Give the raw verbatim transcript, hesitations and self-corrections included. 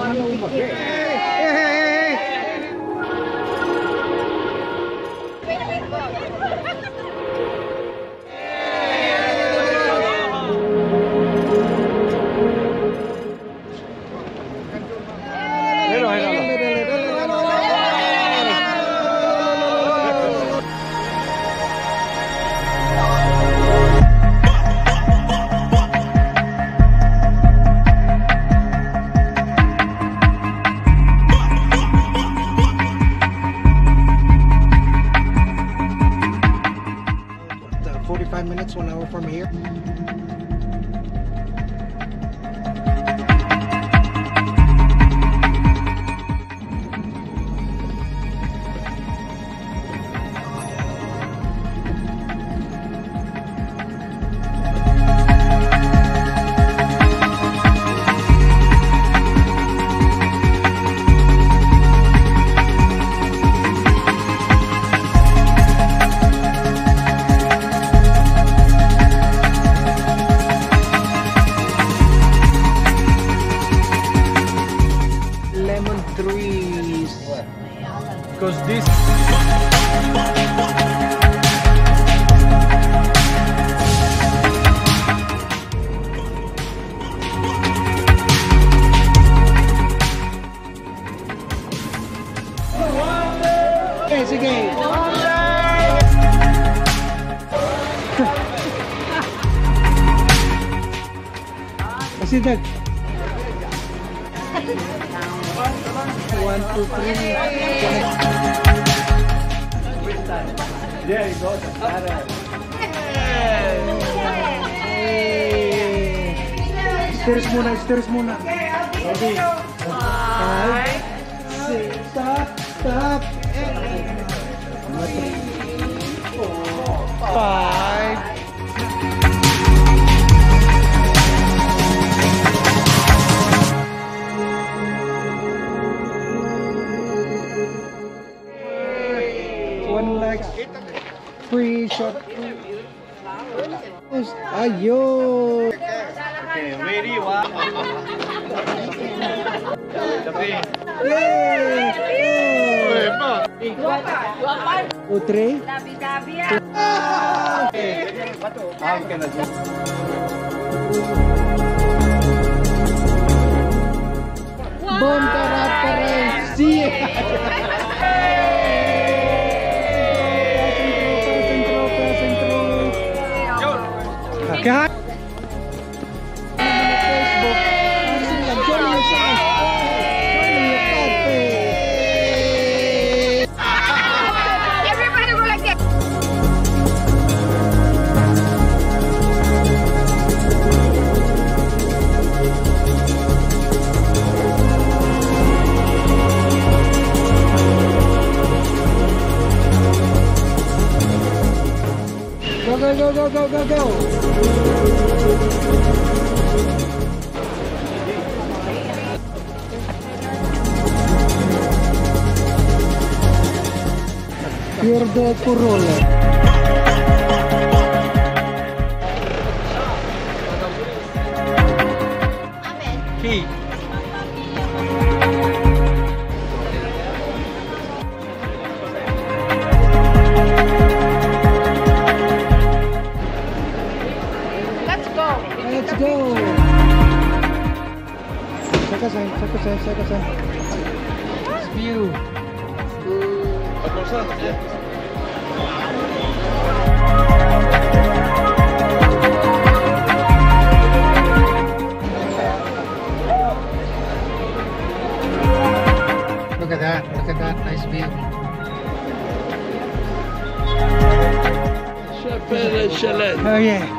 forty-five minutes, one hour from here. Lemon trees. Because this okay, sige. Kasi dag one, two, three. There you go. Stairs muna, stairs muna. Okay. Five, six, stop, stop. Five. One like free shot. Ayo. Okay, ready, one. Two, three. Bon Conferensi. Okay. Everybody go like that. Go go go go go go go. Pierde Corolla. Key. Let's go. Let's go. Second sign, second sign, second sign. It's view. Look at that, look at that nice view. Chapelle Chalet. Oh yeah.